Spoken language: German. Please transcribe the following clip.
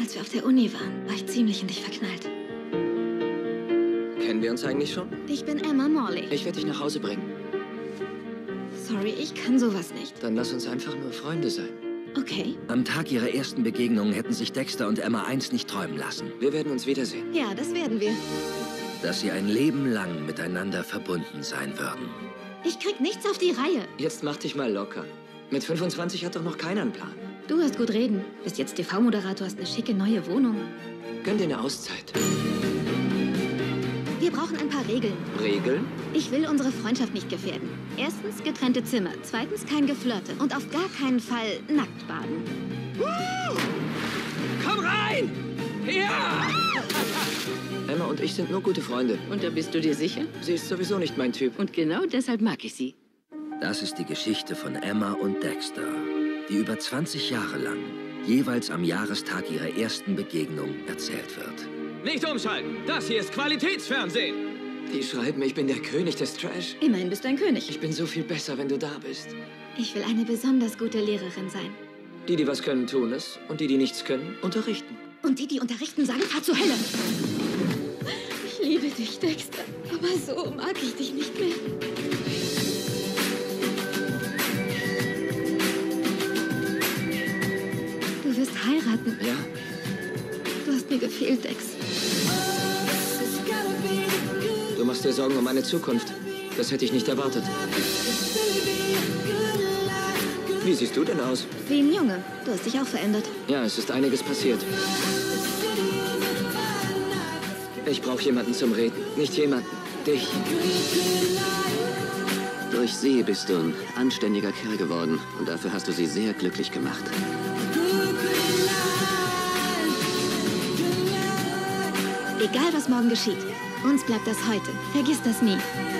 Als wir auf der Uni waren, war ich ziemlich in dich verknallt. Kennen wir uns eigentlich schon? Ich bin Emma Morley. Ich werde dich nach Hause bringen. Sorry, ich kann sowas nicht. Dann lass uns einfach nur Freunde sein. Okay. Am Tag ihrer ersten Begegnung hätten sich Dexter und Emma eins nicht träumen lassen. Wir werden uns wiedersehen. Ja, das werden wir. Dass sie ein Leben lang miteinander verbunden sein würden. Ich krieg nichts auf die Reihe. Jetzt mach dich mal locker. Mit 25 hat doch noch keiner einen Plan. Du hast gut reden. Bist jetzt TV-Moderator, hast eine schicke neue Wohnung. Gönn dir eine Auszeit. Wir brauchen ein paar Regeln. Regeln? Ich will unsere Freundschaft nicht gefährden. Erstens getrennte Zimmer. Zweitens kein Geflirte. Und auf gar keinen Fall nackt baden. Komm rein! Ja! Emma und ich sind nur gute Freunde. Und da bist du dir sicher? Sie ist sowieso nicht mein Typ. Und genau deshalb mag ich sie. Das ist die Geschichte von Emma und Dexter, die über 20 Jahre lang jeweils am Jahrestag ihrer ersten Begegnung erzählt wird. Nicht umschalten! Das hier ist Qualitätsfernsehen! Die schreiben, ich bin der König des Trash. Immerhin bist du ein König. Ich bin so viel besser, wenn du da bist. Ich will eine besonders gute Lehrerin sein. Die, die was können, tun es. Und die, die nichts können, unterrichten. Und die, die unterrichten, sagen, fahr zur Hölle. Ich liebe dich, Dexter. Aber so mag ich dich nicht mehr. Du wirst heiraten. Ja? Du hast mir gefehlt, Dex. Du machst dir Sorgen um meine Zukunft. Das hätte ich nicht erwartet. Wie siehst du denn aus? Wie ein Junge. Du hast dich auch verändert. Ja, es ist einiges passiert. Ich brauche jemanden zum Reden. Nicht jemanden. Dich. Durch sie bist du ein anständiger Kerl geworden. Und dafür hast du sie sehr glücklich gemacht. Egal, was morgen geschieht. Uns bleibt das heute. Vergiss das nie.